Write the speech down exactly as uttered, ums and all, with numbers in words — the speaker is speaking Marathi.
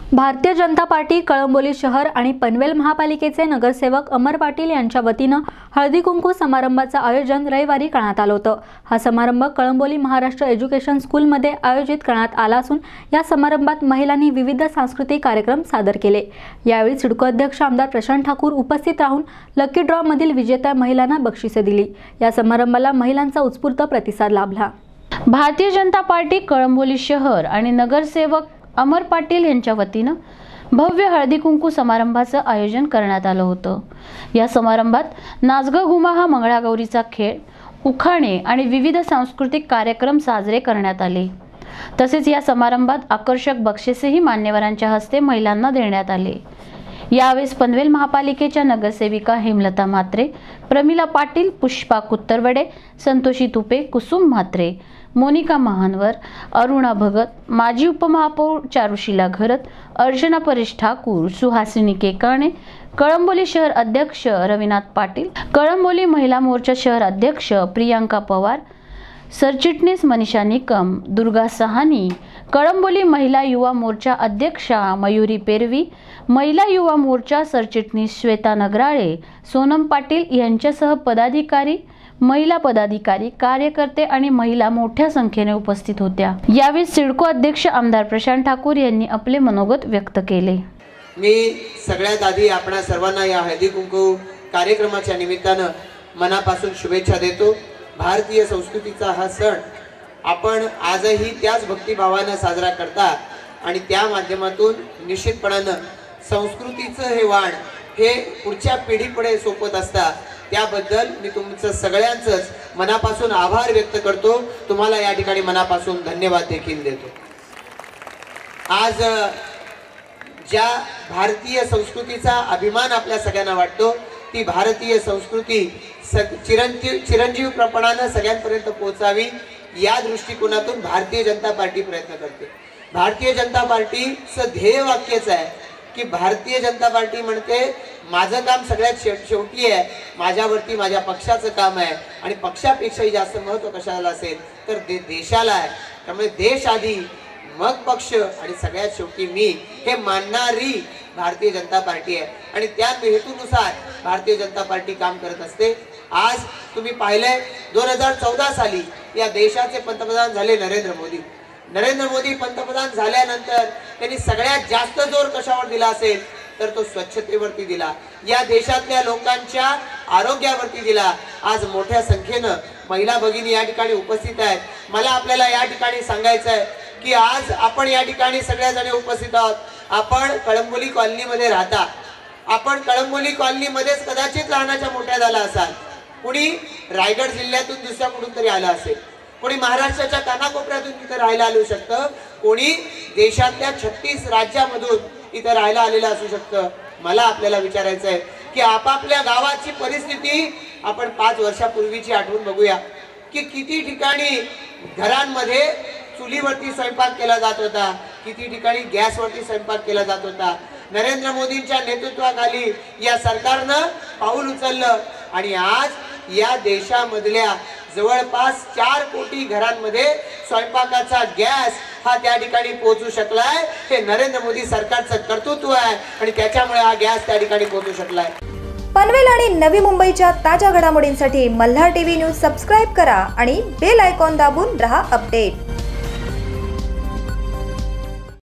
भारतीय जनता पार्टी कळंबोली शहर आणि पनवेल महापालिकेचे नगरसेवक अमर पाटील यांच्या वतीनं हळदी कुंकू समारंभाचं आयोजन रविवारी करण्यात आलं होतं। हा समारंभ कळंबोली महाराष्ट्र एज्युकेशन स्कूलमध्ये आयोजित करण्यात आला असून या समारंभात महिलांनी विविध सांस्कृतिक कार्यक्रम सादर केले। यावेळी सिडको अध्यक्ष आमदार प्रशांत ठाकूर उपस्थित राहून लकी ड्रॉ मधील विजेत्या महिलांना बक्षिसे दिली। या समारंभाला महिलांचा उत्स्फूर्त प्रतिसाद लाभला। भारतीय जनता पार्टी कळंबोली शहर आणि नगरसेवक अमर पाटील यांच्या वतीनं भव्य हळदी कुंकू समारंभाचं आयोजन करण्यात आलं होतं। या समारंभात नाचगं घुमा हा मंगळागौरीचा खेळ, उखाणे आणि विविध सांस्कृतिक कार्यक्रम साजरे करण्यात आले। तसेच या समारंभात आकर्षक बक्षिसेही मान्यवरांच्या हस्ते महिलांना देण्यात आले। यावेळेस पनवेल महापालिकेच्या नगरसेविका हेमलता म्हात्रे, प्रमिला पाटील, पुष्पा कुत्तरवडे, संतोषी तुपे, कुसुम म्हात्रे, मोनिका महानवर, अरुणा भगत, माजी उपमहापौर चारुशीला घरत, अर्चना परेश ठाकूर, सुहासिनी केकाणे, कळंबोली शहर अध्यक्ष रविनाथ पाटील, कळंबोली महिला मोर्चा शहर अध्यक्ष प्रियांका पवार, सरचिटणीस मनीषा निकम, दुर्गा सहानी, कळंबोली महिला युवा मोर्चा अध्यक्षा मयुरी पेरवी, महिला युवा मोर्चा सरचिटणीस श्वेता नगराळे, सोनम पाटील यांच्यासह पदाधिकारी, महिला पदाधिकारी, कार्यकर्ते आणि महिला मोठ्या संख्येने उपस्थित होत्या। यावेळी सिडको अध्यक्ष आमदार प्रशांत ठाकूर यांनी आपले मनोगत व्यक्त केले। मी सगळ्यात आधी आपणा सर्वांना या हळदी कुंकू कार्यक्रमाच्या निमित्तानं मनापासून शुभेच्छा देतो। भारतीय संस्कृतीचा हा सण आपण आजही त्याच भक्तिभावाने साजरा करता आणि त्या माध्यमातून निश्चितपणाने संस्कृतीचं हे वाण हे पुढच्या पिढीपुढे सोपत असता त्याबद्दल मी तुमचं सगळ्यांचंच मनापासून आभार व्यक्त करतो। तुम्हाला या ठिकाणी मनापासून धन्यवाद देखील देतो। आज ज्या भारतीय संस्कृतीचा अभिमान आपल्या सगळ्यांना वाटतो ती भारतीय संस्कृती चिरंजीव चिरंजीवपणाने सगळ्यांपर्यंत पोहोचावी या दृष्टिकोनातून भारतीय जनता पार्टी प्रयत्न करते। भारतीय जनता पार्टीचं ध्येय वाक्यच आहे की भारतीय जनता पार्टी म्हणते माझं काम सगळ्यात शेवटी आहे, माझ्यावरती माझ्या पक्षाचं काम आहे आणि पक्षापेक्षाही जास्त महत्त्व कशाला असेल तर दे देशाला आहे। त्यामुळे देश आधी मग पक्ष आणि सगळ्यात शेवटी मी हे मानणारी भारतीय जनता पार्टी आहे आणि त्या हेतूनुसार भारतीय जनता पार्टी काम करत असते। आज तुम्ही पाहिलंय दोन हजार चौदा साली या देशाचे पंतप्रधान झाले नरेंद्र मोदी। नरेंद्र मोदी पंतप्रधान झाल्यानंतर त्यांनी सगळ्यात जास्त जोर कशावर दिला असेल तर तो स्वच्छतेवरती दिला, या देशातल्या लोकांच्या आरोग्यावरती दिला। आज मोठ्या संख्येनं महिला भगिनी या ठिकाणी उपस्थित आहेत। मला आपल्याला या ठिकाणी सांगायचं आहे की आज आपण या ठिकाणी सगळ्याजण उपस्थित आहोत। आपण कळंबोली कॉलनीमध्ये राहता, आपण कळंबोली कॉलनीमध्येच कदाचित लहानाच्या मोठ्या झाला असाल, कुणी रायगड जिल्ह्यातून दुसऱ्या कुठून तरी आलं असेल, कोणी महाराष्ट्राच्या कानाकोपऱ्यातून तिथे राहायला आलू शकतं, कोणी देशातल्या छत्तीस राज्यामधून इथे राहायला आलेलं असू शकतं। मला आपल्याला विचारायचं आहे की आपापल्या गावाची परिस्थिती आपण पाच वर्षापूर्वीची आठवण बघूया की किती ठिकाणी घरांमध्ये चुलीवरती स्वयंपाक केला जात होता, किती ठिकाणी गॅसवरती स्वयंपाक केला जात होता। नरेंद्र मोदींच्या नेतृत्वाखाली या सरकारनं पाऊल उचललं आणि आज या देशामधल्या जवळपास चार कोटी घरांमध्ये स्वयंपाकाचा गॅस हा त्या ठिकाणी पोहोचू शकलाय। हे नरेंद्र मोदी सरकारचं कर्तृत्व आहे आणि त्याच्यामुळे हा गॅस त्या ठिकाणी पोहोचू शकलाय। पनवेल आणि नवी मुंबईच्या ताज्या घडामोडींसाठी मल्हार टीव्ही न्यूज सबस्क्राईब करा आणि बेल आयकॉन दाबून रहा अपडेट।